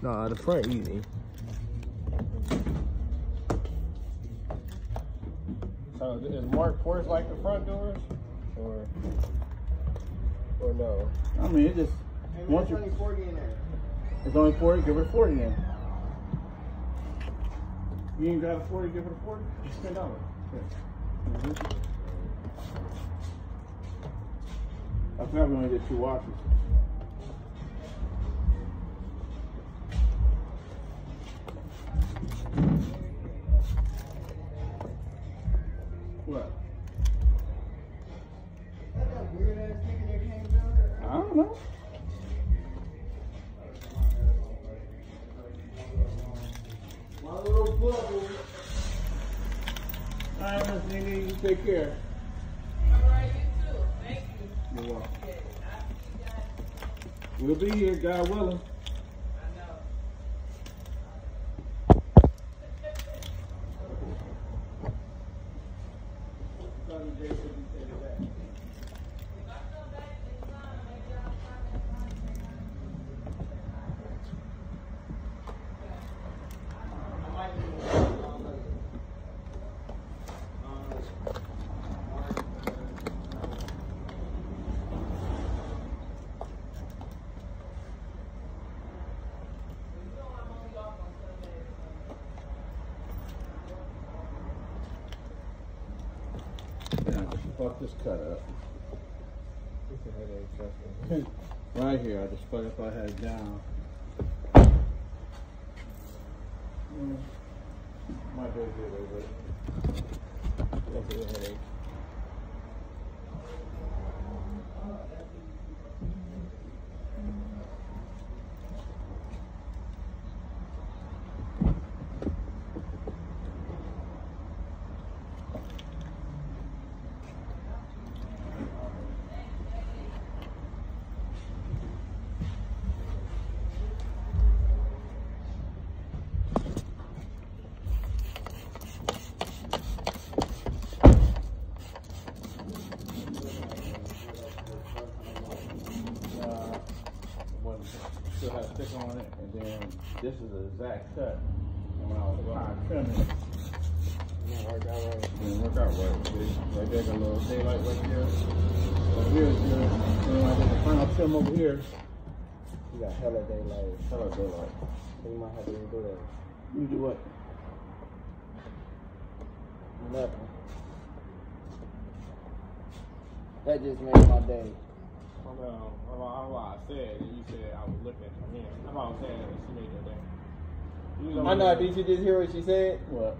Nah, the front easy. So is marked porch like the front doors, or no? I mean, it just. Hey man, it's only 40 in there. It's only 40. Give it a 40 then. You ain't got a 40. Give it a 40. Just $10. I thought we only did 2 washes. What? That weird ass nigga that came down there. I don't know. My little bubble. Alright, Miss Nene, you take care. Alright, you too. Thank you. You're welcome. We'll be here, God willing. I know. Fuck this cut up. It's a headache, trust me. Right here, I just fuck if I had it down. Might be a good way, but That's a headache. still have stick on it, and then this is the exact cut. And when I was trying to trim it, Didn't work out right. it didn't work out right. See? Right there, got a little daylight right here. Over here is good. And then when I did the final trim over here, You got hella daylight. hella daylight. So you might have to redo that. You do what? Nothing. That just made my day. I said, and you said I was looking for him. I'm not saying that she made your day. I know, did you just hear what she said? What?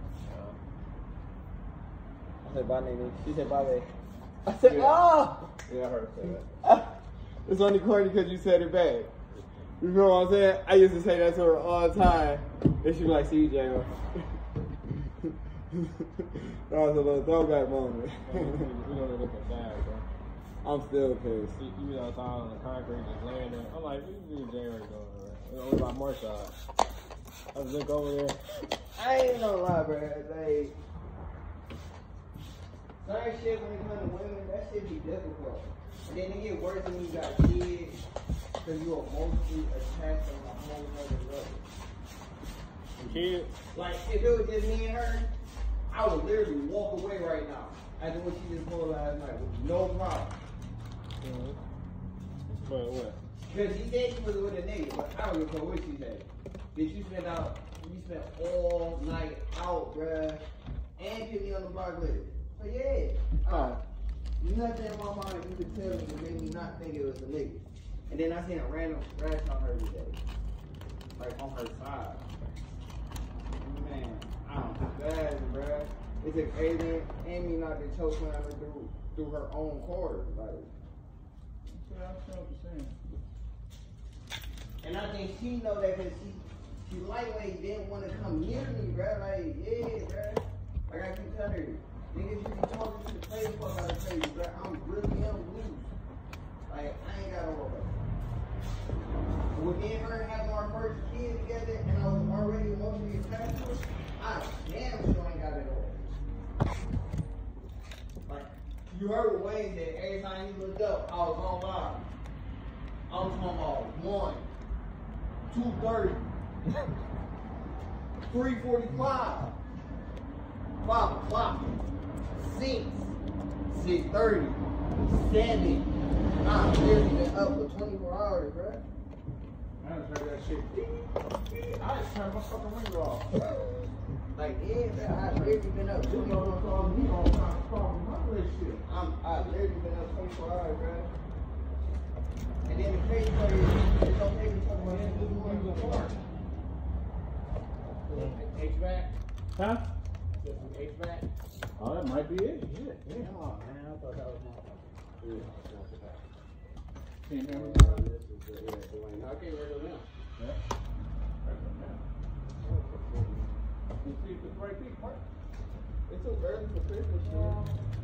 I said, bye, Nene. She said, bye, babe. I said, Yeah. oh! Yeah, I heard her say that. It's only corny because you said it back. You know what I'm saying? I used to say that to her all the time. And she be like, see you, J.O. That was a little throwback moment. We're gonna look inside, bro. I'm still pissed. You be outside on the concrete just laying there. I'm like, this is January going on. It was about more side. I was look over there. I ain't gonna lie, bro. Like, certain shit when it comes to women, that shit be difficult. And then it get worse when you got kids, because you are mostly attached on a whole other level. Kids. Like, if it was just me and her, I would literally walk away right now after what she just pulled last night with no problem. Mm-hmm. But what? Because she said she was with a nigga, but I don't even know what she said. Bitch, you spent all night out, bruh, and put me on the block later. So yeah, nothing in my mind you could tell me to make me not think it was a nigga. And then I seen a random scratch on her today, like on her side. Man, I don't feel bad, bruh. It's a alien, Amy not the choke slammer through her own cord, like. Yeah, I feel what you're saying. And I think she know that because she lightweight didn't want to come near me, bruh. Like, yeah, bruh. Like I keep telling her, niggas you be talking to the crazy fuck out of crazy, bruh. I'm really loose. Like, I ain't got all that. With me and her having our first kid together and I was already emotionally attached to her, I damn sure ain't got it all. Like, you heard what Wayne said, every time he looked up, I was on live. I was talking about 1, 2:30. 3:45. 5 o'clock. 6. 6:30. 7. Nah, I've literally been up for 24 hours, bro. I just heard that shit. I just turned my fucking ringer off. Like, yeah, bro, I've literally been up 24 hours. I've literally been up 24 hours, bro. And then the crazy part is, it don't take me so much to do the park. HVAC? Huh? Just some HVAC? Oh, that might be it. Yeah. Come on, man. I thought that was my fault. Can't remember. I can't remember now. Yeah. You see if it's right feet, Mark? It's too early for Christmas, man.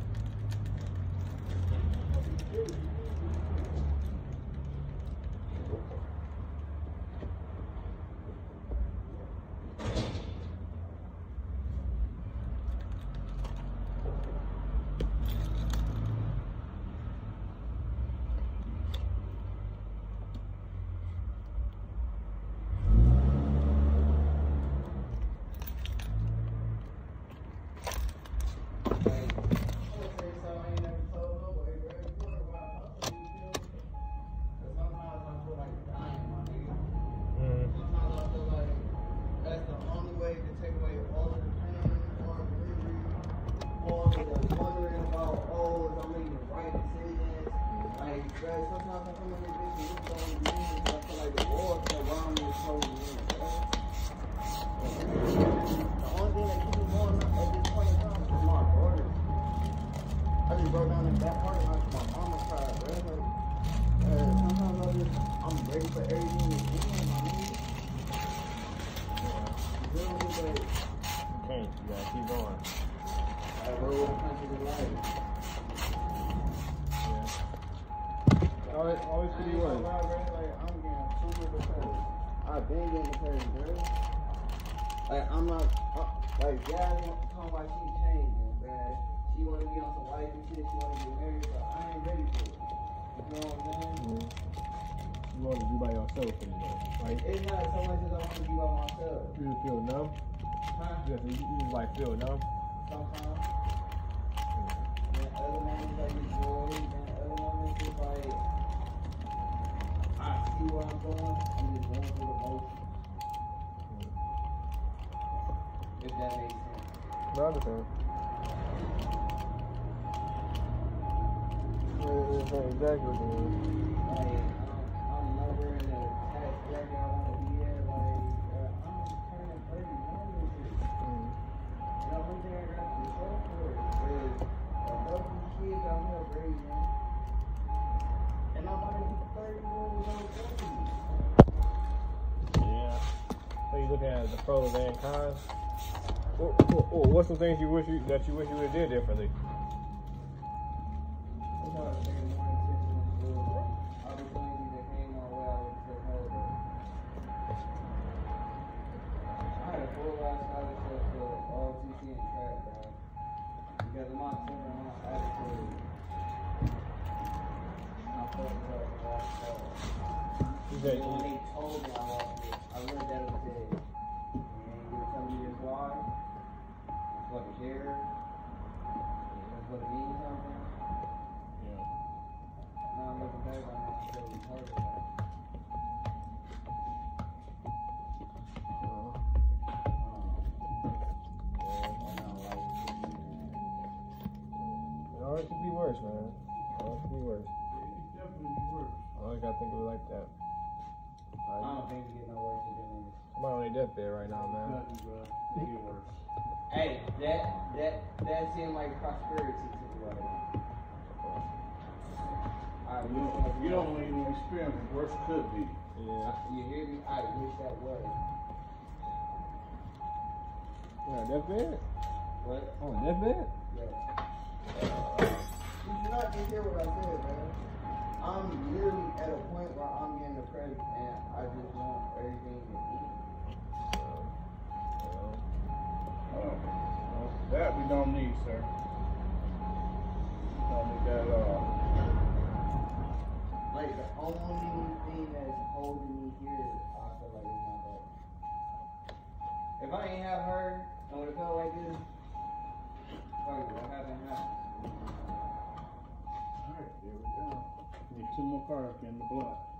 Always could be worse. I've been getting depressed, bro. Like, I'm not, like, yeah, talking about she changing, bro. She want to be on some wife and shit, she want to get married, but I ain't ready for it. You know what I'm saying? You want to be by yourself anymore. Like, It's not so much as I want to be by myself. you just feel numb. Huh? You just like feel numb. Sometimes. Then other moments I get joy, then other moments it's like, I see where I'm going, I'm just going through the motion. If that makes sense. No, I understand. Exactly. Like, I'm never in a tax bracket I want to be at. Like, I'm turning 30 young and shit. And the only thing I got to show for it is a couple of kids out here raising. And I'm about to be 30 years old. Yeah. So you looking at the pros and cons? What's some things you wish you would have did differently? I'm trying to take more attention to opportunities that came my way. I would take hold of. I had a full-ride scholarship for all TC and track, bro. Because of my temper and my attitude. I fucked up and lost it. And when they told me I lost it, I looked at it and said, you ain't gonna tell me this why? It's what it here. That's what it means something. Yeah. Now I'm looking back on it, I'm still retarded. It always could be worse, man. Always could be worse. It definitely be worse. I always gotta think of it like that. I don't think we get no worse than this. Somebody on their deathbed right now, man. Nothing, bro. It get worse. Hey, that seemed like prosperity to me right now. I You don't even experience what worse could be. Yeah. You hear me? I wish that was. Yeah, deathbed? What? Oh, deathbed? Yeah. You should not just hear what I said, man. I'm literally at a point where I'm getting depressed and I just want everything to eat. That we don't need, sir. We don't need that at all. Like, the only thing that's holding me here, I feel like it's not that. If I ain't have her, I would have felt like this. Fuck it, what happened? Alright, there we go. Need 2 more cars in the block.